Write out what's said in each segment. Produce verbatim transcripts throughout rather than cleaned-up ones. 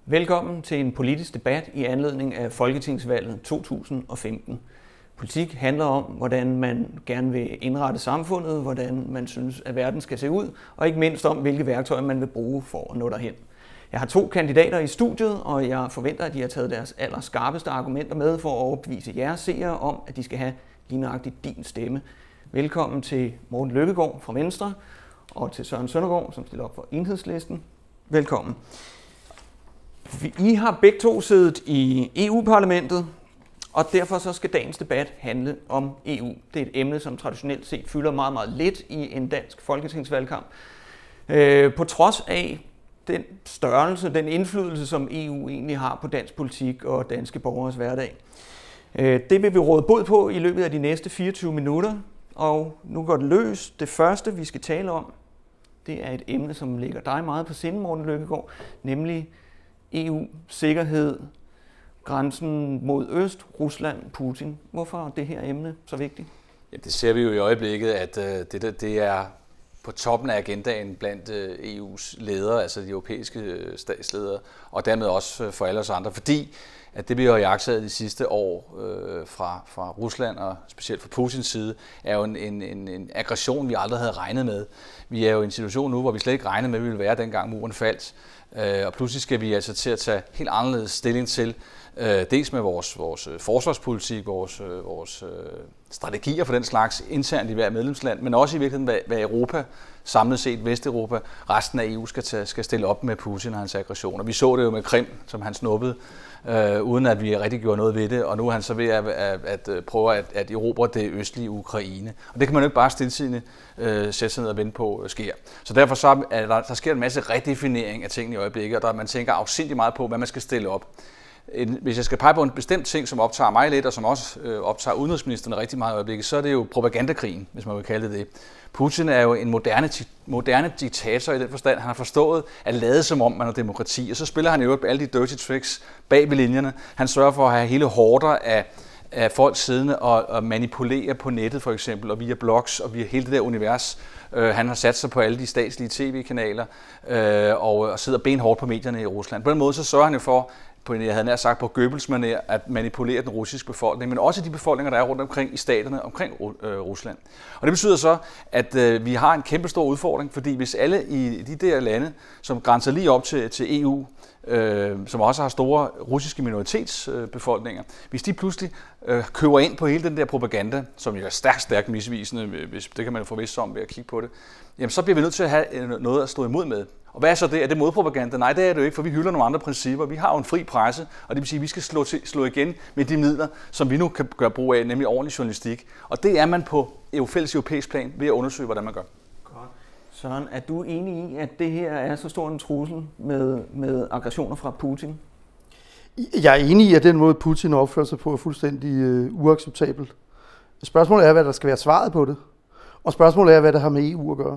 Velkommen til en politisk debat i anledning af Folketingsvalget to tusind og femten. Politik handler om, hvordan man gerne vil indrette samfundet, hvordan man synes, at verden skal se ud, og ikke mindst om, hvilke værktøjer man vil bruge for at nå derhen. Jeg har to kandidater i studiet, og jeg forventer, at de har taget deres allerskarpeste argumenter med for at overbevise jeres seere om, at de skal have lige nøjagtigt din stemme. Velkommen til Morten Løkkegaard fra Venstre, og til Søren Søndergaard, som stiller op for Enhedslisten. Velkommen. I har begge to siddet i E U-parlamentet, og derfor så skal dagens debat handle om E U. Det er et emne, som traditionelt set fylder meget, meget lidt i en dansk folketingsvalgkamp. Øh, på trods af den størrelse, den indflydelse, som E U egentlig har på dansk politik og danske borgeres hverdag. Øh, det vil vi råde bod på i løbet af de næste fireogtyve minutter, og nu går det løs. Det første, vi skal tale om, det er et emne, som ligger dig meget på sinde, Morten Løkkegaard, nemlig E U, sikkerhed, grænsen mod øst, Rusland, Putin. Hvorfor er det her emne så vigtigt? Ja, det ser vi jo i øjeblikket, at uh, det, det er på toppen af agendaen blandt uh, E U's ledere, altså de europæiske statsledere, og dermed også uh, for alle os andre, fordi at det, vi har jagtet de sidste år øh, fra, fra Rusland og specielt fra Putins side, er jo en, en, en aggression, vi aldrig havde regnet med. Vi er jo i en situation nu, hvor vi slet ikke regnede med, at vi ville være, dengang muren faldt. Øh, og pludselig skal vi altså til at tage helt anderledes stilling til, øh, dels med vores, vores forsvarspolitik, vores, øh, vores øh, strategier for den slags internt i hver medlemsland, men også i virkeligheden, hvad, hvad Europa, samlet set Vesteuropa, resten af E U skal, tage, skal stille op med Putin og hans aggressioner. Vi så det jo med Krim, som han snuppede, øh, uden at vi rigtig gjorde noget ved det, og nu er han så ved at, at, at prøve at, at erobre det østlige Ukraine. Og det kan man jo ikke bare stiltiende øh, sætte sig ned og vente på sker. Så derfor så er der, der sker en masse redefinering af tingene i øjeblikket, og der man tænker afsindigt meget på, hvad man skal stille op. Hvis jeg skal pege på en bestemt ting, som optager mig lidt, og som også øh, optager udenrigsministeren rigtig meget i øjeblikket, så er det jo propagandakrigen, hvis man vil kalde det det. Putin er jo en moderne, moderne diktator i den forstand. Han har forstået at lade som om, man er demokrati, og så spiller han jo alle de dirty tricks bag ved linjerne. Han sørger for at have hele horder af, af folk siddende og, og manipulere på nettet for eksempel, og via blogs og via hele det der univers. Uh, han har sat sig på alle de statslige tv-kanaler uh, og, og sidder benhårdt på medierne i Rusland. På den måde så sørger han jo for, på, jeg havde nær sagt på Goebbels-manér, at manipulere den russiske befolkning, men også de befolkninger, der er rundt omkring i staterne omkring øh, Rusland. Og det betyder så, at øh, vi har en kæmpe stor udfordring, fordi hvis alle i de der lande, som grænser lige op til, til E U, øh, som også har store russiske minoritetsbefolkninger, øh, hvis de pludselig øh, køber ind på hele den der propaganda, som jo er stærkt, stærkt misvisende, hvis, det kan man jo få vist om ved at kigge på det, jamen så bliver vi nødt til at have noget at stå imod med. Og hvad er så det? Er det modpropaganda? Nej, det er det jo ikke, for vi hylder nogle andre principper. Vi har jo en fri presse, og det vil sige, at vi skal slå, til, slå igen med de midler, som vi nu kan gøre brug af, nemlig ordentlig journalistik. Og det er man på et fælles europæisk plan ved at undersøge, hvordan man gør. Godt. Søren, er du enig i, at det her er så stor en trussel med, med aggressioner fra Putin? Jeg er enig i, at den måde, Putin opfører sig på, er fuldstændig øh, uacceptabel. Spørgsmålet er, hvad der skal være svaret på det. Og spørgsmålet er, hvad det har med E U at gøre.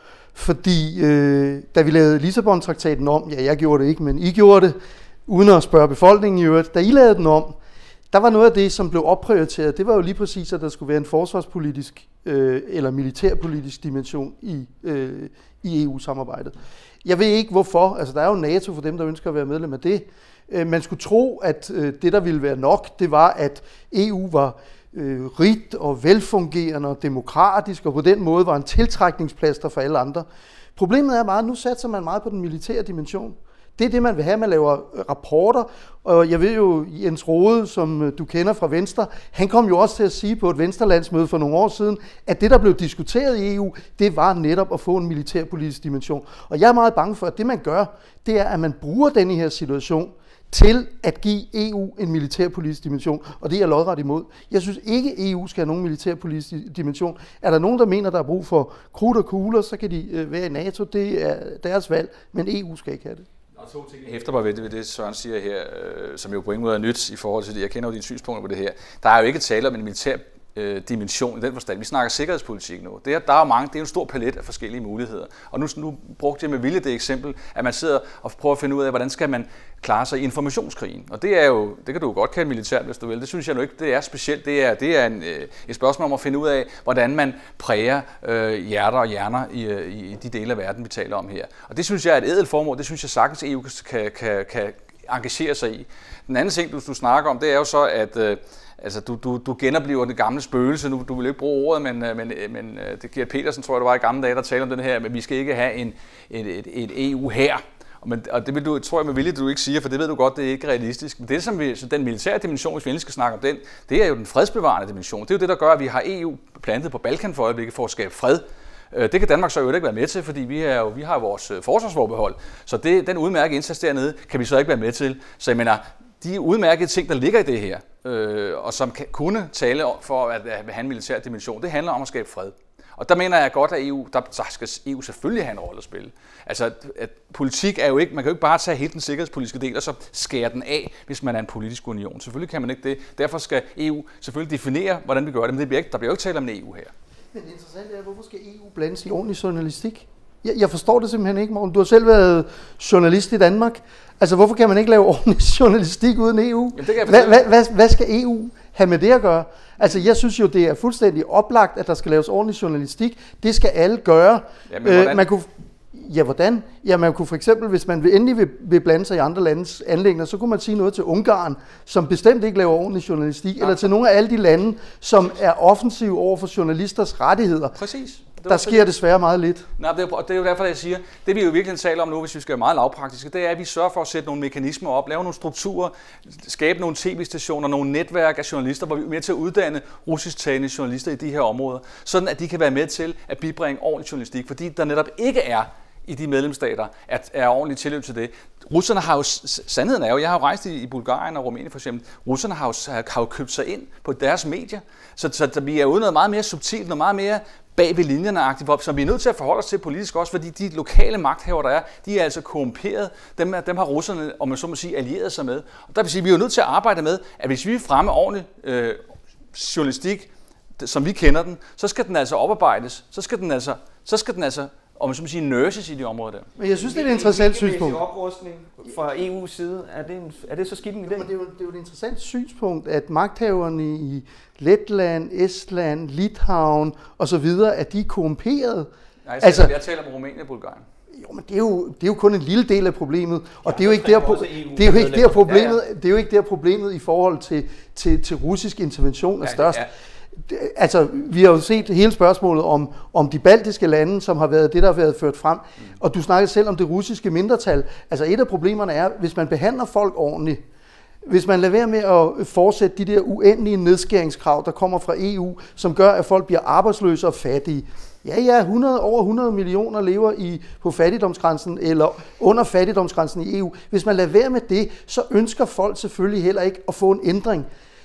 Fordi øh, da vi lavede Lissabon-traktaten om, ja, jeg gjorde det ikke, men I gjorde det, uden at spørge befolkningen i øvrigt, da I lavede den om, der var noget af det, som blev opprioriteret, det var jo lige præcis, at der skulle være en forsvarspolitisk øh, eller militærpolitisk dimension i, øh, i E U-samarbejdet. Jeg ved ikke hvorfor, altså der er jo NATO for dem, der ønsker at være medlem af det. Øh, man skulle tro, at øh, det, der ville være nok, det var, at E U var øh, rigt og velfungerende og demokratisk, og på den måde var en tiltrækningsplaster for alle andre. Problemet er meget, at nu satser man meget på den militære dimension. Det er det, man vil have. Man laver rapporter, og jeg ved jo, Jens Rohde, som du kender fra Venstre, han kom jo også til at sige på et Venstrelandsmøde for nogle år siden, at det, der blev diskuteret i E U, det var netop at få en militærpolitisk dimension. Og jeg er meget bange for, at det, man gør, det er, at man bruger denne her situation til at give E U en militærpolitisk dimension, og det er jeg lodret imod. Jeg synes ikke, E U skal have nogen militærpolitisk dimension. Er der nogen, der mener, der er brug for krudt og kugler, så kan de være i NATO, det er deres valg, men E U skal ikke have det. Der er to ting, jeg hæfter mig ved det, ved det Søren siger her, øh, som jo på ingen måde er nyt i forhold til det. Jeg kender jo dine synspunkter på det her. Der er jo ikke tale om en militær øh, dimension i den forstand. Vi snakker sikkerhedspolitik nu. Det er, der er jo mange, det er jo en stor palet af forskellige muligheder. Og nu, nu brugte jeg med vilje det eksempel, at man sidder og prøver at finde ud af, hvordan skal man klare sig i informationskrigen. Og det er jo, det kan du jo godt kalde militært, hvis du vil. Det synes jeg nu ikke, det er specielt. Det er, det er en, et spørgsmål om at finde ud af, hvordan man præger øh, hjerter og hjerner i, i de dele af verden, vi taler om her. Og det synes jeg er et ædelt formål. Det synes jeg sagtens, E U kan, kan, kan engagerer sig i. Den anden ting, du, du snakker om, det er jo så, at øh, altså, du, du, du genoplever det gamle spøgelse. Nu, du vil ikke bruge ordet, men, men, men det Gert Petersen, tror jeg, det var i gamle dage, der talte om den her, men vi skal ikke have en, et, et, et E U her. Men, og det vil du, tror jeg med vilje, du ikke siger, for det ved du godt, det er ikke realistisk. Men det, som vi, så den militære dimension, hvis vi endelig skal snakke om den, det er jo den fredsbevarende dimension. Det er jo det, der gør, at vi har E U plantet på Balkan for øjeblikket for at skabe fred. Det kan Danmark så jo ikke være med til, fordi vi, er jo, vi har vores forsvarsforbehold. Så det, den udmærkede indsats dernede kan vi så ikke være med til. Så jeg mener, de udmærkede ting, der ligger i det her, øh, og som kan, kunne tale for at, at have en militær dimension, det handler om at skabe fred. Og der mener jeg godt, at E U, der, der skal E U selvfølgelig have en rolle at spille. Altså, at, at politik er jo ikke, man kan jo ikke bare tage hele den sikkerhedspolitiske del og så skære den af, hvis man er en politisk union. Selvfølgelig kan man ikke det. Derfor skal E U selvfølgelig definere, hvordan vi gør det, men det bliver ikke, der bliver jo ikke tale om en E U her. Men det interessante er, hvorfor skal E U blande sig i ordentlig journalistik? Jeg, jeg forstår det simpelthen ikke, Morten. Du har selv været journalist i Danmark. Altså, hvorfor kan man ikke lave ordentlig journalistik uden E U? Jamen, det kan jeg hvad, hvad, hvad, hvad skal E U have med det at gøre? Altså, jeg synes jo, det er fuldstændig oplagt, at der skal laves ordentlig journalistik. Det skal alle gøre. Jamen, hvordan? Øh, man kunne, ja, hvordan? Ja, man kunne for eksempel, hvis man endelig vil, vil blande sig i andre landes anliggender, så kunne man sige noget til Ungarn, som bestemt ikke laver ordentlig journalistik, ja. Eller til nogle af alle de lande, som er offensive over for journalisters rettigheder. Præcis. Der sker desværre meget lidt. Nej, det er, det er jo derfor, jeg siger, det vi jo virkelig taler om nu, hvis vi skal være meget lavpraktiske, det er, at vi sørger for at sætte nogle mekanismer op, lave nogle strukturer, skabe nogle tv-stationer, nogle netværk af journalister, hvor vi er med til at uddanne russisktalende journalister i de her områder, sådan at de kan være med til at bibringe ordentlig journalistik, fordi der netop ikke er i de medlemsstater, at er ordentligt tilløb til det. Russerne har jo, sandheden er jo, jeg har jo rejst i, i Bulgarien og Rumænien for eksempel, russerne har jo, har jo købt sig ind på deres medier, så, så der, vi er ude noget meget mere subtilt, noget meget mere bag ved linjerne-agtigt, som vi er nødt til at forholde os til politisk også, fordi de lokale magthavere, der er, de er altså korrumperet. Dem, dem har russerne, om man så må sige, allieret sig med. Og der vil sige, at vi er jo nødt til at arbejde med, at hvis vi fremmer ordentlig øh, journalistik, som vi kender den, så skal den altså oparbejdes, så skal den altså, så skal den altså om man så må sige, nurses i de områder der. Men jeg synes, det er et interessant synspunkt. Oprustning fra E U's side, er det, en, er det så skidt en idé? Det er, jo, det er jo et interessant synspunkt, at magthaverne i Letland, Estland, Litauen osv., at de er korrumperede. Nej, jeg, altså, jeg taler om Rumænien og Bulgarien. Jo, men det er jo, det er jo kun en lille del af problemet, og ja, det er jo ikke der, det er jo ikke der problemet, det er jo ikke der problemet i forhold til, til, til russisk intervention er størst. Ja, ja. Altså, vi har jo set hele spørgsmålet om, om de baltiske lande, som har været det, der har været ført frem. Mm. Og du snakkede selv om det russiske mindretal. Altså, et af problemerne er, hvis man behandler folk ordentligt, hvis man lader være med at fortsætte de der uendelige nedskæringskrav, der kommer fra E U, som gør, at folk bliver arbejdsløse og fattige. Ja, ja, hundrede, over hundrede millioner lever i, på fattigdomsgrænsen eller under fattigdomsgrænsen i E U. Hvis man lader være med det, så ønsker folk selvfølgelig heller ikke at få en ændring.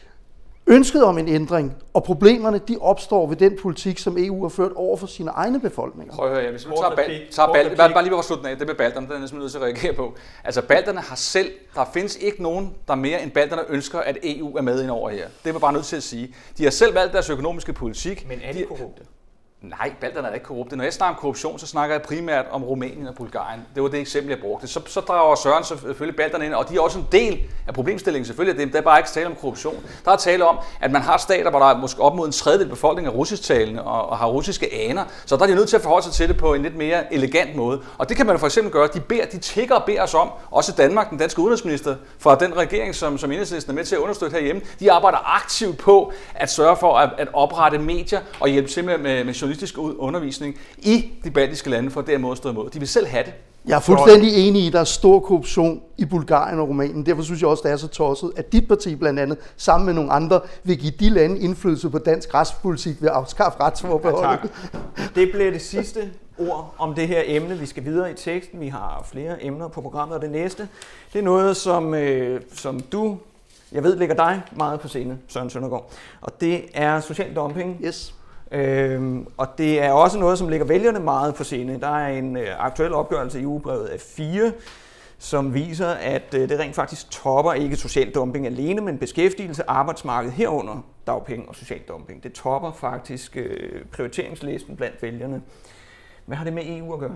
Ønsket om en ændring og problemerne, de opstår ved den politik, som E U har ført over for sine egne befolkninger. Prøv at høre, ja, hvis vi tager, bal, tager bal, bare, bare lige for slutten af, det med balterne, det er næsten nødt til at reagere på. Altså balterne har selv, der findes ikke nogen, der mere end balterne ønsker, at E U er med ind over her. Det er man bare nødt til at sige. De har selv valgt deres økonomiske politik. Men er de korrupte? Nej, balterne er ikke korrupte. Når jeg snakker om korruption, så snakker jeg primært om Rumænien og Bulgarien. Det var det eksempel, jeg brugte. Så, så drager Søren selvfølgelig balterne ind, og de er også en del af problemstillingen selvfølgelig. Det er bare ikke tale om korruption. Der er tale om, at man har stater, hvor der er måske op mod en tredjedel befolkning af russisktalende og, og har russiske aner. Så der er de nødt til at forholde sig til det på en lidt mere elegant måde. Og det kan man for eksempel gøre. De beder, de tigger og beder os om, også Danmark, den danske udenrigsminister, fra den regering, som, som Enhedslisten er med til at understøtte herhjemme, de arbejder aktivt på at sørge for at, at oprette medier og hjælpe til med, med, med journalistisk undervisning i de baltiske lande for dermed at stå imod. De vil selv have det. Jeg er fuldstændig enig i, at der er stor korruption i Bulgarien og Rumænien. Derfor synes jeg også, det er så tosset, at dit parti blandt andet, sammen med nogle andre, vil give de lande indflydelse på dansk retspolitik ved at afskaffe retsforbeholdet. Ja, det bliver det sidste ord om det her emne. Vi skal videre i teksten. Vi har flere emner på programmet, og det næste, det er noget, som, øh, som du, jeg ved, ligger dig meget på scene, Søren Søndergaard. Og det er social dumping. Yes. Øhm, og det er også noget, som ligger vælgerne meget på scene. Der er en øh, aktuel opgørelse i ugebrevet af fire, som viser, at øh, det rent faktisk topper ikke social dumping alene, men beskæftigelse, arbejdsmarked herunder dagpenge og social dumping. Det topper faktisk øh, prioriteringslisten blandt vælgerne. Hvad har det med E U at gøre?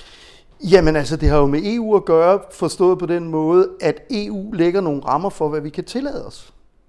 Jamen altså, det har jo med E U at gøre, forstået på den måde, at E U lægger nogle rammer for, hvad vi kan tillade os.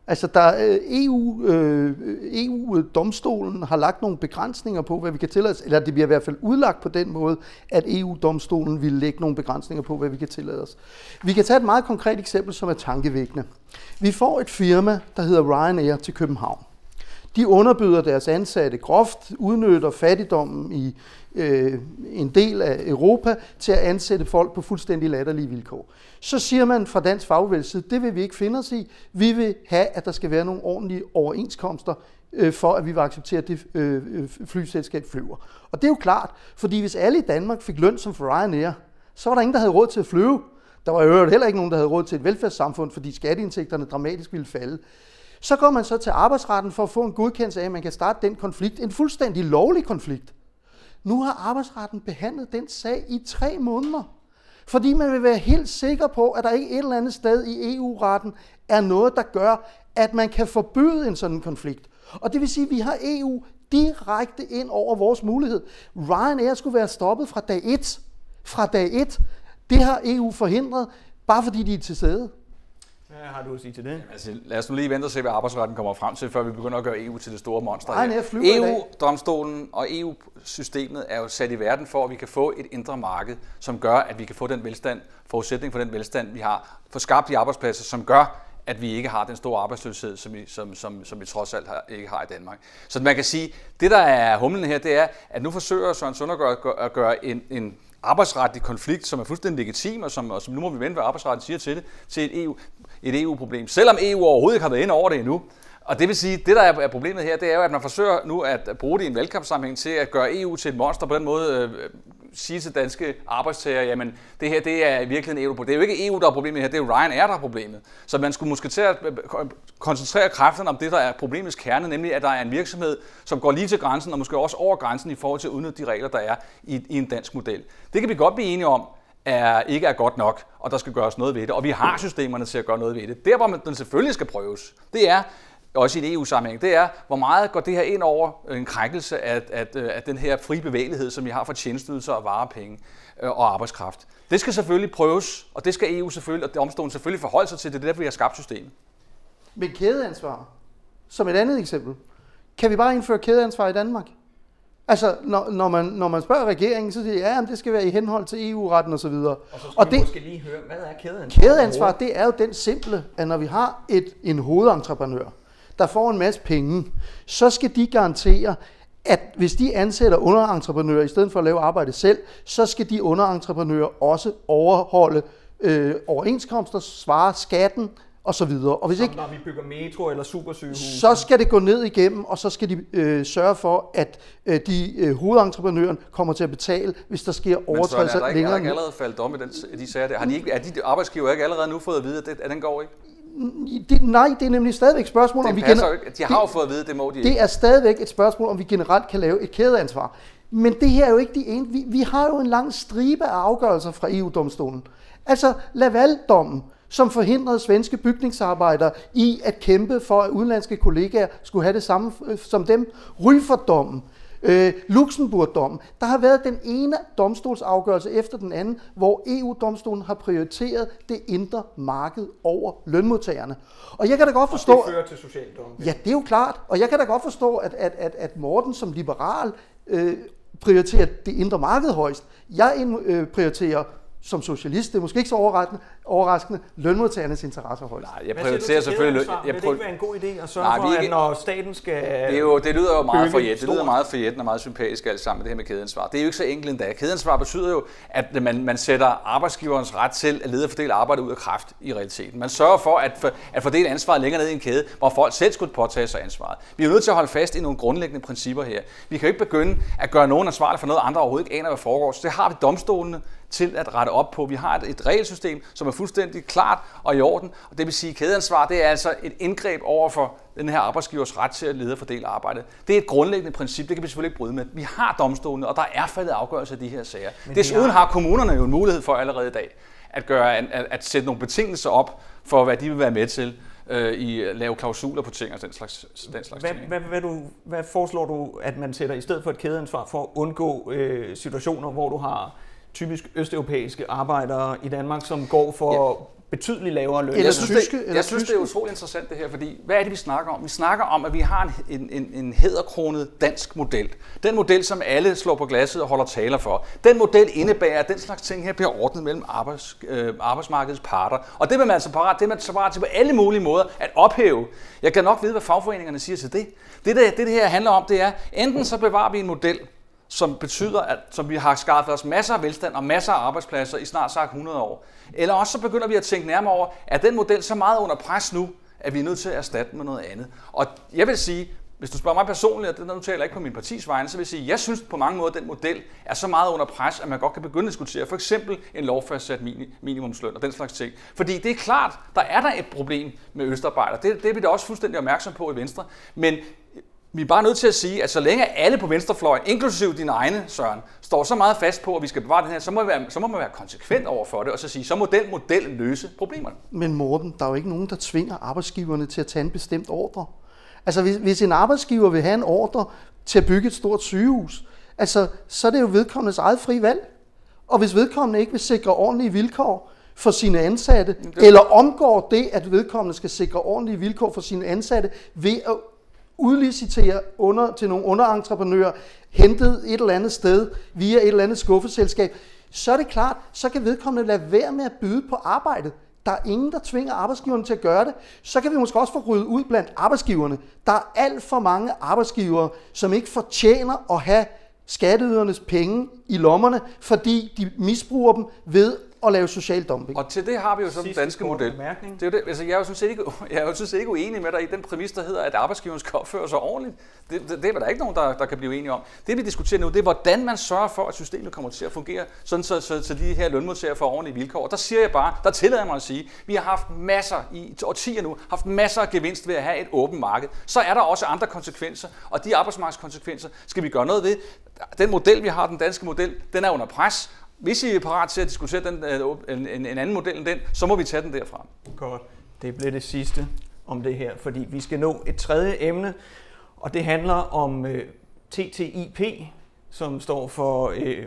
Altså, der E U, øh, E U-domstolen har lagt nogle begrænsninger på, hvad vi kan tillade os, eller det bliver i hvert fald udlagt på den måde, at E U-domstolen vil lægge nogle begrænsninger på, hvad vi kan tillade os. Vi kan tage et meget konkret eksempel, som er tankevækkende. Vi får et firma, der hedder Ryanair til København. De underbyder deres ansatte groft, udnytter fattigdommen i øh, en del af Europa til at ansætte folk på fuldstændig latterlige vilkår. Så siger man fra dansk fagbevægelse, det vil vi ikke finde os i. Vi vil have, at der skal være nogle ordentlige overenskomster, øh, for at vi vil acceptere, at det øh, flyselskab flyver. Og det er jo klart, fordi hvis alle i Danmark fik løn som for Ryanair, så var der ingen, der havde råd til at flyve. Der var jo heller ikke nogen, der havde råd til et velfærdssamfund, fordi skatteindtægterne dramatisk ville falde. Så går man så til arbejdsretten for at få en godkendelse af, at man kan starte den konflikt. En fuldstændig lovlig konflikt. Nu har arbejdsretten behandlet den sag i tre måneder. Fordi man vil være helt sikker på, at der ikke et eller andet sted i E U-retten er noget, der gør, at man kan forbyde en sådan konflikt. Og det vil sige, at vi har E U direkte ind over vores mulighed. Ryanair skulle være stoppet fra dag et. Fra dag et. Det har E U forhindret, bare fordi de er til stede. Hvad har du at sige til det? Altså, lad os nu lige vente og se, hvad arbejdsretten kommer frem til, før vi begynder at gøre E U til det store monster. E U-domstolen og E U-systemet er jo sat i verden for, at vi kan få et indre marked, som gør, at vi kan få den velstand, forudsætning for den velstand, vi har, få skabt de arbejdspladser, som gør, at vi ikke har den store arbejdsløshed, som vi, som, som, som vi trods alt har, ikke har i Danmark. Så man kan sige, det der er humlen her, det er, at nu forsøger Søren Søndergaard at gøre en, en arbejdsretlig konflikt, som er fuldstændig legitim, og som, og som nu må vi vente, hvad arbejdsretten siger til det, til et E U, et E U-problem, selvom E U overhovedet ikke har været inde over det endnu. Og det vil sige, det der er problemet her, det er jo, at man forsøger nu at bruge det i en valgkampssammenhæng til at gøre E U til et monster, på den måde øh, sige til danske arbejdstagere, jamen det her, det er i virkeligheden E U. Det er jo ikke E U, der er problemet her, det er jo Ryanair, der er problemet. Så man skulle måske til at koncentrere kræfterne om det, der er problemets kerne, nemlig at der er en virksomhed, som går lige til grænsen, og måske også over grænsen i forhold til at udnytte de regler, der er i, i en dansk model. Det kan vi godt blive enige om, er ikke er godt nok, og der skal gøres noget ved det. Og vi har systemerne til at gøre noget ved det. Der, hvor man, den selvfølgelig skal prøves, det er, også i et E U-sammenhæng, det er, hvor meget går det her ind over en krænkelse af, af, af den her frie bevægelighed, som vi har for tjenestydelser og varepenge og arbejdskraft. Det skal selvfølgelig prøves, og det skal E U selvfølgelig, og domstolen selvfølgelig forholde sig til. Det er derfor, vi har skabt systemet. Men kædeansvar, som et andet eksempel, kan vi bare indføre kædeansvar i Danmark? Altså, når, når, man, når man spørger regeringen, så siger de, ja, det skal være i henhold til E U-retten og så videre. Og så skal og vi det, måske lige høre, hvad er kædeansvar? Kædeansvar, det er jo den simple, at når vi har et, en hovedentreprenør, der får en masse penge, så skal de garantere, at hvis de ansætter underentreprenører i stedet for at lave arbejde selv, så skal de underentreprenører også overholde øh, overenskomster, svare skatten og så videre. Og hvis ikke, når vi bygger metro eller supersygehus, så skal det gå ned igennem, og så skal de øh, sørge for, at øh, de øh, hovedentreprenøren kommer til at betale, hvis der sker overtrædelser længere. Men så er der ikke allerede faldet dom i den, de sager der? Har de ikke, er de arbejdsgiver ikke allerede nu fået at vide, at, det, at den går ikke? Det, nej, det er nemlig stadigvæk et spørgsmål, om vi gener- De har jo fået at vide, det må de ikke. Det er stadigvæk et spørgsmål, om vi generelt kan lave et kædeansvar. Men det her er jo ikke de ene. Vi, vi har jo en lang stribe af afgørelser fra E U-domstolen. Altså Laval-dommen, som forhindrede svenske bygningsarbejdere i at kæmpe for, at udenlandske kollegaer skulle have det samme som dem. Rüffert-dommen, øh, Luxemburg-dommen. Der har været den ene domstolsafgørelse efter den anden, hvor E U-domstolen har prioriteret det indre marked over lønmodtagerne. Og jeg kan da godt forstå... Og det fører til social dumping. Ja, det er jo klart. Og jeg kan da godt forstå, at, at, at, at Morten som liberal øh, prioriterer det indre marked højst. Jeg øh, prioriterer som socialist, det er måske ikke så overraskende, overraskende lønmodtagernes interesser højst. Nej, jeg prioriterer selvfølgelig... Jeg Vil det ikke være en god idé at sørge Nej, for, ikke... at når staten skal... Det, er jo, det lyder jo meget forjæt, det lyder meget forjættende og meget sympatisk alt sammen med det her med kædeansvar. Det er jo ikke så enkelt endda. Kædeansvar betyder jo, at man, man sætter arbejdsgiverens ret til at lede og fordele arbejde ud af kraft i realiteten. Man sørger for at, for at fordele ansvaret længere ned i en kæde, hvor folk selv skulle påtage sig ansvaret. Vi er jo nødt til at holde fast i nogle grundlæggende principper her. Vi kan jo ikke begynde at gøre nogen ansvarlig for noget, andre overhovedet ikke aner, hvad foregår. Så det har vi domstolene til at rette op på. Vi har et, et regelsystem, som er fuldstændig klart og i orden, og det vil sige, at kædeansvar, det er altså et indgreb over for den her arbejdsgivers ret til at lede og fordele arbejdet. Det er et grundlæggende princip, det kan vi selvfølgelig ikke bryde med. Vi har domstolene, og der er faldet afgørelser af de her sager. Men desuden har kommunerne jo en mulighed for allerede i dag at, gøre, at, at sætte nogle betingelser op for, hvad de vil være med til øh, i at lave klausuler på ting og den slags, den slags hvad, ting. Hvad, hvad, du, hvad foreslår du, at man sætter i stedet for et kædeansvar for at undgå øh, situationer, hvor du har typisk østeuropæiske arbejdere i Danmark, som går for ja. betydeligt lavere løn. Jeg synes, det, jeg synes det er utroligt interessant det her, fordi hvad er det, vi snakker om? Vi snakker om, at vi har en, en, en hæderkronet dansk model. Den model, som alle slår på glasset og holder taler for. Den model indebærer, at den slags ting her bliver ordnet mellem arbejds, øh, arbejdsmarkedets parter. Og det vil man altså parat, det er man så parat til på alle mulige måder at ophæve. Jeg kan nok vide, hvad fagforeningerne siger til det. Det, det, det her handler om, det er, enten så bevarer vi en model, som betyder, at som vi har skaffet os masser af velstand og masser af arbejdspladser i snart sagt hundrede år. Eller også så begynder vi at tænke nærmere over, at den model så meget under pres nu, at vi er nødt til at erstatte med noget andet. Og jeg vil sige, hvis du spørger mig personligt, og det nu taler jeg ikke på min partis vegne, så vil jeg sige, at jeg synes på mange måder, at den model er så meget under pres, at man godt kan begynde at diskutere for eksempel en lovfastsat minimumsløn og den slags ting. Fordi det er klart, der er der et problem med østarbejdere. Det, det er vi da også fuldstændig opmærksom på i Venstre. Men vi er bare nødt til at sige, at så længe alle på venstrefløjen, inklusive dine egne, Søren, står så meget fast på, at vi skal bevare den her, så må, være, så må man være konsekvent over for det, og så sige, så må den model løse problemerne. Men Morten, der er jo ikke nogen, der tvinger arbejdsgiverne til at tage en bestemt ordre. Altså hvis, hvis en arbejdsgiver vil have en ordre til at bygge et stort sygehus, altså, så er det jo vedkommendes eget frie valg. Og hvis vedkommende ikke vil sikre ordentlige vilkår for sine ansatte, det... eller omgår det, at vedkommende skal sikre ordentlige vilkår for sine ansatte ved at udlicitere under, til nogle underentreprenører, hentet et eller andet sted via et eller andet skuffeselskab, så er det klart, så kan vedkommende lade være med at byde på arbejdet. Der er ingen, der tvinger arbejdsgiverne til at gøre det. Så kan vi måske også få ryddet ud blandt arbejdsgiverne. Der er alt for mange arbejdsgivere, som ikke fortjener at have skatteydernes penge i lommerne, fordi de misbruger dem ved at lave social dumping. Og til det har vi jo så den danske model. Det er jo det. Altså, jeg er jo sådan set ikke, jeg er jo sådan set ikke uenig med dig i den præmis, der hedder, at arbejdsgiveren skal opføre sig ordentligt. Det, det, det er der ikke nogen, der, der kan blive enige om. Det vi diskuterer nu, det er, hvordan man sørger for, at systemet kommer til at fungere, sådan så, så, så de her lønmodtagere får ordentlige vilkår. Og der siger jeg bare, der tillader jeg mig at sige, vi har haft masser i årtier nu, haft masser af gevinst ved at have et åbent marked. Så er der også andre konsekvenser, og de arbejdsmarkedskonsekvenser skal vi gøre noget ved. Den model, vi har, den danske model, den er under pres. Hvis I er parat til at diskutere den, en, en, en anden model end den, så må vi tage den derfra. Godt. Det blev det sidste om det her, fordi vi skal nå et tredje emne, og det handler om øh, T T I P, som står for øh,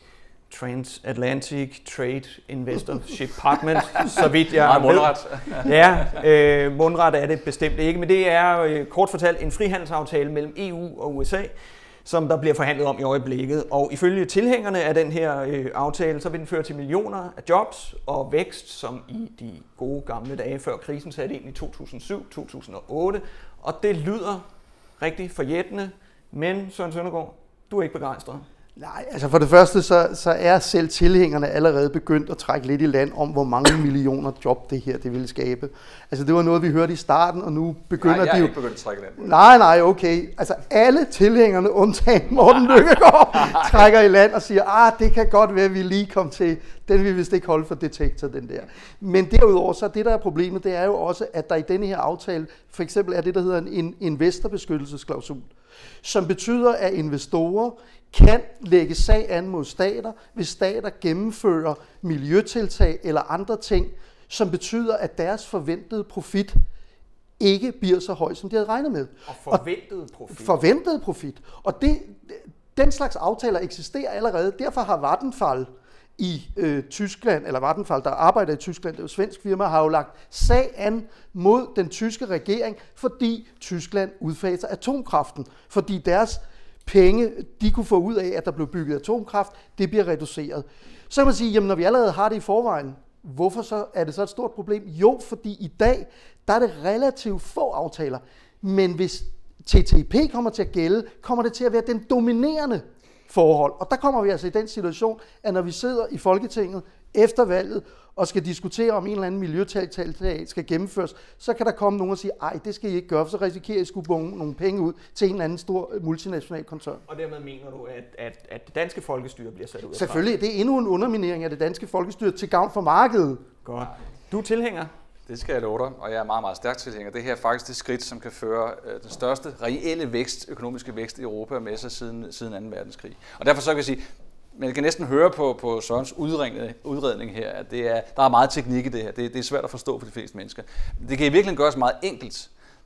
Transatlantic Trade Investorship Partnership, så vidt jeg ved. Mundret. Ja, øh, mundret er det bestemt ikke, men det er øh, kort fortalt en frihandelsaftale mellem E U og U S A, som der bliver forhandlet om i øjeblikket. Og ifølge tilhængerne af den her øh, aftale, så vil den føre til millioner af jobs og vækst, som i de gode gamle dage før krisen satte ind i to tusind og syv til to tusind og otte. Og det lyder rigtig forjættende, men Søren Søndergaard, du er ikke begejstret. Nej, altså for det første, så, så er selv tilhængerne allerede begyndt at trække lidt i land om, hvor mange millioner job det her det ville skabe. Altså det var noget, vi hørte i starten, og nu begynder nej, de jo... Nej, jeg er ikke begyndt at trække land. Nej, nej, okay. Altså alle tilhængerne, undtagen Morten Løkkegaard, trækker i land og siger, ah, det kan godt være, at vi lige kom til, den vil vist ikke holde for detektor, den der. Men derudover, så det der er problemet, det er jo også, at der i denne her aftale, for eksempel er det, der hedder en investorbeskyttelsesklausul, som betyder, at investorer kan lægge sag an mod stater, hvis stater gennemfører miljøtiltag eller andre ting, som betyder, at deres forventede profit ikke bliver så høj, som de havde regnet med. Og forventet profit. Og forventet profit. Og det, den slags aftaler eksisterer allerede. Derfor har Vattenfall i øh, Tyskland, eller Vattenfall, der arbejder i Tyskland, det er jo et svensk firma, har jo lagt sag an mod den tyske regering, fordi Tyskland udfaser atomkraften. Fordi deres penge, de kunne få ud af, at der blev bygget atomkraft, det bliver reduceret. Så kan man sige, jamen når vi allerede har det i forvejen, hvorfor så er det så et stort problem? Jo, fordi i dag, der er det relativt få aftaler. Men hvis T T I P kommer til at gælde, kommer det til at være den dominerende forhold. Og der kommer vi altså i den situation, at når vi sidder i Folketinget efter valget og skal diskutere, om en eller anden miljøtiltag skal gennemføres, så kan der komme nogen og sige, ej, det skal I ikke gøre, for så risikerer I at skulle bunge nogle penge ud til en eller anden stor multinational koncern. Og dermed mener du, at, at, at det danske folkestyre bliver sat ud af Selvfølgelig, det er endnu en underminering af det danske folkestyre til gavn for markedet. Godt. Du er tilhænger? Det skal jeg love dig, og jeg er meget, meget stærkt tilhænger. Det her er faktisk det skridt, som kan føre øh, den største reelle vækst, økonomiske vækst i Europa med sig siden, siden anden verdenskrig. Og derfor så kan jeg sige, man kan næsten høre på, på Sørens udredning her, at det er, der er meget teknik i det her. Det, det er svært at forstå for de fleste mennesker. Det kan i virkeligheden gøres meget enkelt.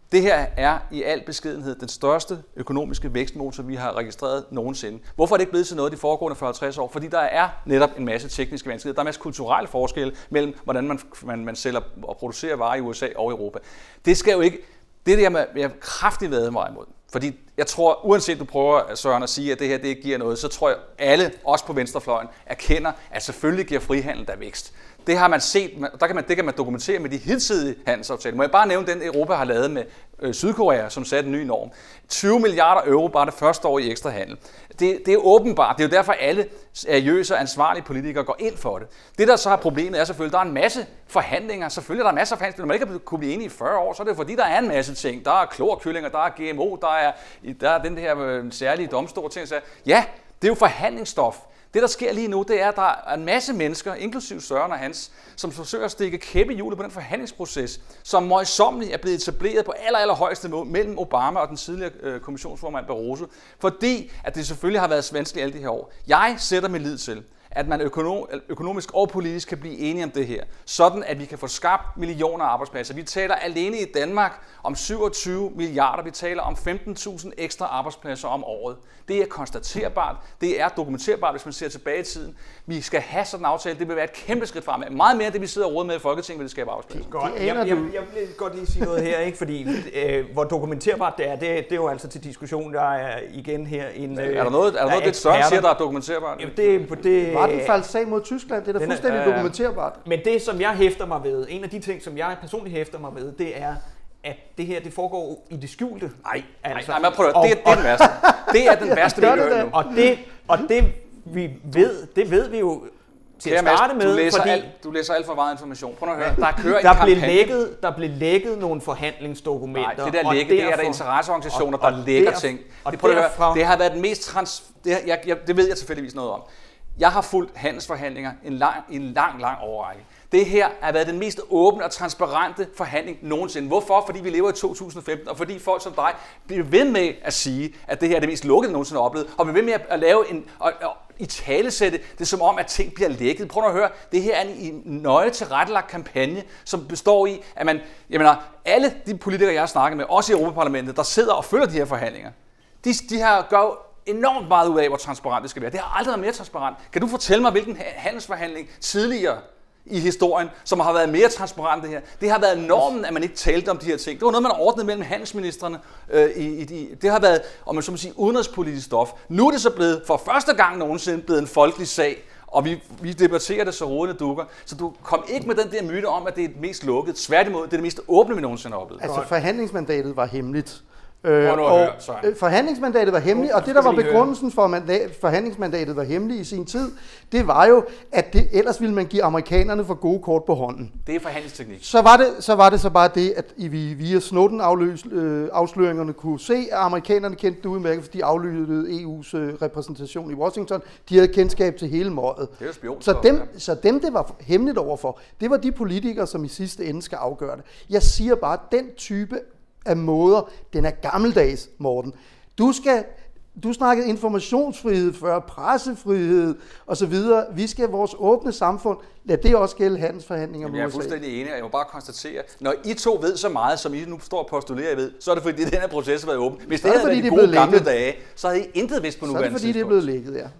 Det her er i al beskedenhed den største økonomiske vækstmotor, vi har registreret nogensinde. Hvorfor er det ikke blevet til noget de foregående fyrre til halvtreds år? Fordi der er netop en masse tekniske vanskeligheder. Der er en masse kulturelle forskelle mellem, hvordan man, man, man sælger og producerer varer i U S A og Europa. Det skal jo ikke... Det er det, jeg med, jeg kraftigt været mig imod. Fordi jeg tror, uanset du prøver, Søren, at sige, at det her det ikke giver noget, så tror jeg, alle, også på venstrefløjen, erkender, at selvfølgelig giver frihandel der vækst. Det har man set, der kan man, det kan man dokumentere med de hidtidige handelsaftaler. Må jeg bare nævne den, Europa har lavet med øh, Sydkorea, som satte en ny norm. tyve milliarder euro bare det første år i ekstra handel. Det, det er åbenbart. Det er jo derfor, alle seriøse og ansvarlige politikere går ind for det. Det, der så har problemet, er selvfølgelig, at der er en masse forhandlinger. Selvfølgelig er der masser af forhandlinger. Når man ikke kunne blive enige i fyrre år, så er det fordi, der er en masse ting. Der er klorkyllinger, der er G M O, der er, der er den her øh, særlige domstol ting. Så ja, det er jo forhandlingsstof. Det, der sker lige nu, det er, at der er en masse mennesker, inklusive Søren og Hans, som forsøger at stikke kæppe i hjulet på den forhandlingsproces, som møjsommeligt er blevet etableret på aller, aller højeste niveau mellem Obama og den tidligere øh, kommissionsformand Barroso, fordi at det selvfølgelig har været vanskeligt alle de her år. Jeg sætter min lid til, at man økonom, økonomisk og politisk kan blive enige om det her, sådan at vi kan få skabt millioner af arbejdspladser. Vi taler alene i Danmark om syvogtyve milliarder, vi taler om femten tusind ekstra arbejdspladser om året. Det er konstaterbart, det er dokumenterbart, hvis man ser tilbage i tiden. Vi skal have sådan en aftale, det vil være et kæmpe skridt fremad. Meget mere end det, vi sidder og råder med i Folketinget, vil det skabe arbejdspladser. Godt. Jeg, jeg, jeg, jeg vil godt lige sige noget her, ikke? Fordi øh, hvor dokumenterbart det er, det, det er jo altså til diskussion, der er igen her en... Øh, er der noget, er der noget det Søren siger, der er dokumenterbart? Ja, det, det, var den faldt sag mod Tyskland? Det er da fuldstændig er, dokumenterbart. Men det, som jeg hæfter mig ved, en af de ting, som jeg personligt hæfter mig ved, det er, at det her, det foregår i det skjulte. Nej, altså, nej, nej, prøv at, det, det er den værste. Det er den værste, vi gør nu. Og det, og det, vi ved, det ved vi jo til at starte med, du læser, fordi alt, du læser alt for meget information. Prøv at høre, der kører der en blev kampagne. lækket, der blev lækket nogle forhandlingsdokumenter. Nej, det der lækket, det er der interesseorganisationer, der lægger ting. Og det, prøv at derfra, høre, det har været den mest trans... Det, her, jeg, jeg, det ved jeg tilfældigvis noget om. Jeg har fulgt handelsforhandlinger en lang, en lang, lang overrække. Det her har været den mest åbne og transparente forhandling nogensinde. Hvorfor? Fordi vi lever i to tusind og femten, og fordi folk som dig bliver ved med at sige, at det her er det mest lukkede, nogensinde har oplevet, og bliver ved med at lave en... Og, og, i talesætte det som om, at ting bliver lækket. Prøv at høre, det her er en nøje tilrettelagt kampagne, som består i, at man, jeg mener, alle de politikere, jeg har snakket med, også i Europaparlamentet, der sidder og følger de her forhandlinger, de, de her gør enormt meget ud af, hvor transparent det skal være. Det har aldrig været mere transparent. Kan du fortælle mig, hvilken handelsforhandling tidligere i historien, som har været mere transparent det her? Det har været normen, at man ikke talte om de her ting. Det var noget, man har ordnet mellem handelsministrene. Øh, i, i de, det har været, om man så må sige, udenrigspolitisk stof. Nu er det så blevet, for første gang nogensinde, blevet en folkelig sag, og vi, vi debatterer det så rodende dukker. Så du kom ikke med den der myte om, at det er det mest lukkede. Tværtimod, det er det mest åbne, vi nogensinde har oplevet. Altså, forhandlingsmandatet var hemmeligt. Øh, og høre, forhandlingsmandatet var hemmeligt, og det der var begrundelsen for, at forhandlingsmandatet var hemmeligt i sin tid, det var jo, at det, ellers ville man give amerikanerne for gode kort på hånden. Det er forhandlingsteknik. Så var det så, var det så bare det, at vi via Snowden-afsløringerne kunne se, at amerikanerne kendte det udmærket, fordi de aflyttede E U's repræsentation i Washington. De havde kendskab til hele mådet. Så dem, så dem, det var hemmeligt overfor, det var de politikere, som i sidste ende skal afgøre det. Jeg siger bare, at den type af måder, den er gammeldags, Morten. Du skal, du snakkede informationsfrihed før, pressefrihed og så videre. Vi skal vores åbne samfund, lad det også gælde handelsforhandlinger med U S A. Jeg er fuldstændig enig, og jeg må bare konstatere, når I to ved så meget, som I nu står og postulerer, I ved, så er det fordi, den her proces har været åben. Hvis det, det havde været de gode gamle dage, så havde I intet vidst på nuværende tidspunkt. Så er det fordi, tidspunkt. Det er blevet lækket, ja.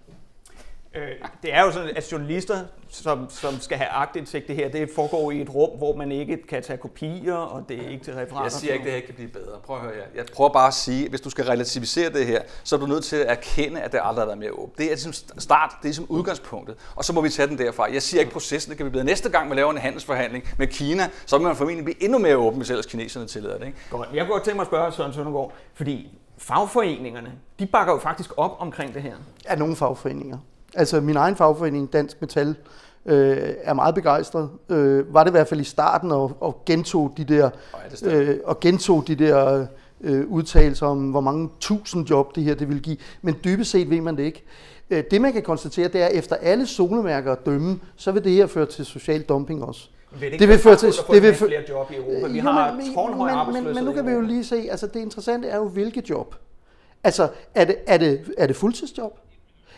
Det er jo sådan, at journalister, som, som skal have aktindsigt det her, det foregår i et rum, hvor man ikke kan tage kopier, og det er ikke til referater. Jeg siger ikke, at det her kan blive bedre. Prøv at høre, jeg, jeg prøver bare at sige, at hvis du skal relativisere det her, så er du nødt til at erkende, at det aldrig har været mere åbent. Det er som start, det er som udgangspunktet, og så må vi tage den derfra. Jeg siger ikke, at processen det kan blive bedre. Næste gang man laver en handelsforhandling med Kina, så vil man formentlig blive endnu mere åben, hvis ellers kineserne tillader det. Ikke? Godt. Jeg kunne godt tænke mig at spørge Søren Søndergaard, fordi fagforeningerne, de bakker jo faktisk op omkring det her. Ja, nogle fagforeninger. Altså min egen fagforening, Dansk Metal, øh, er meget begejstret. Øh, var det i hvert fald i starten og, og gentog de der, øh, og gentog de der øh, udtalelser om, hvor mange tusind job det her det vil give. Men dybest set ved man det ikke. Øh, det man kan konstatere, det er, at efter alle solemærker at dømme, så vil det her føre til social dumping også. Vil det, det vil føre til det vil flere job i Europa. Vi jo, har men, tårnhøj arbejdsløshed. Men, men nu kan vi jo lige se, altså det interessante er jo hvilke job. Altså er det er det er det fuldtidsjob?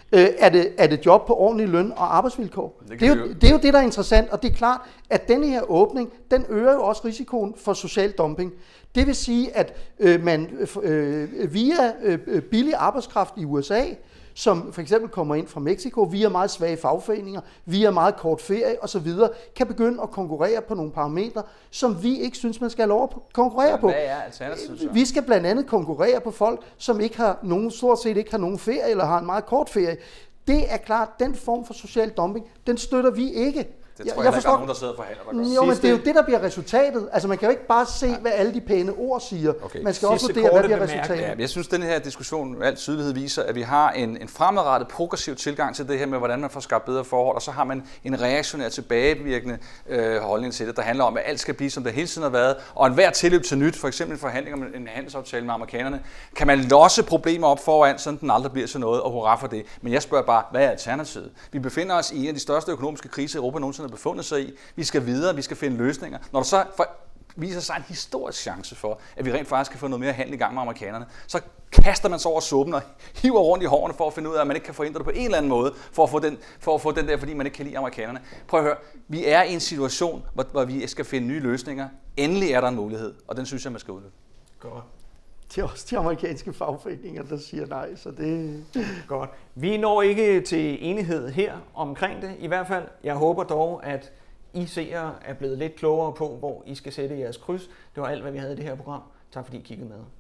Øh, er, det, er det job på ordentlig løn og arbejdsvilkår? Det, det, er jo, det er jo det, der er interessant, og det er klart, at denne her åbning, den øger jo også risikoen for social dumping. Det vil sige, at øh, man øh, via øh, billig arbejdskraft i U S A, som for eksempel kommer ind fra Mexico, via meget svage fagforeninger, via meget kort ferie osv., kan begynde at konkurrere på nogle parametre, som vi ikke synes, man skal have lov at konkurrere på. Hvad er alternativet? Vi skal blandt andet konkurrere på folk, som ikke har nogen, stort set ikke har nogen ferie, eller har en meget kort ferie. Det er klart, den form for social dumping, den støtter vi ikke. Det tror jeg, jeg forstår, der er nogen, der sidder og forhandler. Der jo, men det er jo det, der bliver resultatet. Altså, man kan jo ikke bare se, hvad alle de pæne ord siger. Okay. Man skal også vurdere, hvad bliver resultatet. Ja, jeg synes, at den her diskussion med al tydelighed viser, at vi har en, en fremadrettet, progressiv tilgang til det her med, hvordan man får skabt bedre forhold, og så har man en reaktionær, tilbagevirkende øh, holdning til det, der handler om, at alt skal blive, som det hele tiden har været, og enhver tilløb til nyt, for eksempel en forhandling om en handelsaftale med amerikanerne, kan man losse problemer op foran, så den aldrig bliver til noget, og hurra for det. Men jeg spørger bare, hvad er alternativet? Vi befinder os i en af de største økonomiske kriser, Europa nogensinde har befundet sig i. Vi skal videre, vi skal finde løsninger. Når der så viser sig en historisk chance for, at vi rent faktisk kan få noget mere handel i gang med amerikanerne, så kaster man sig over suppen og hiver rundt i hårene for at finde ud af, at man ikke kan forhindre det på en eller anden måde, for at få den, for at få den der, fordi man ikke kan lide amerikanerne. Prøv at høre, vi er i en situation, hvor, hvor vi skal finde nye løsninger. Endelig er der en mulighed, og den synes jeg, man skal udnytte. Godt. Det er også de amerikanske fagforeninger, der siger nej, så det... Godt. Vi når ikke til enighed her omkring det, i hvert fald. Jeg håber dog, at I seere er blevet lidt klogere på, hvor I skal sætte jeres kryds. Det var alt, hvad vi havde i det her program. Tak fordi I kiggede med.